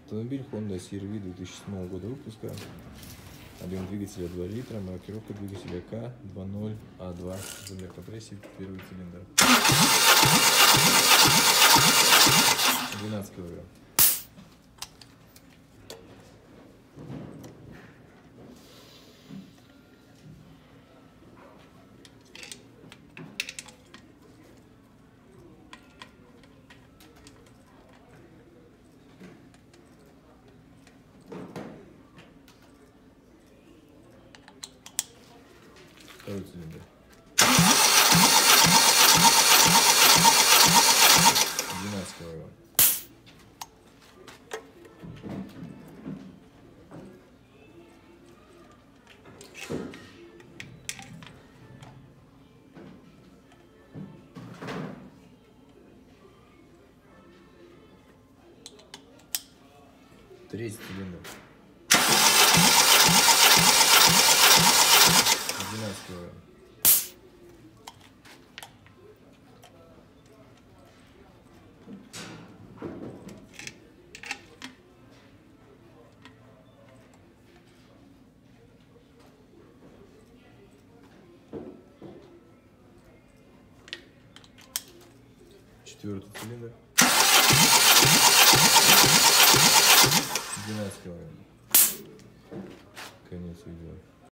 Автомобиль Honda CR-V 2007 года выпуска. Объем двигателя 2 литра. Маркировка двигателя К20А2. Замер компрессии, первый цилиндр. 12 килограмм. Второй цилиндр. 12 килограмм. Третий цилиндр. 12 килограмм. Четвертый цилиндр. 12 килограмм. Конец видео.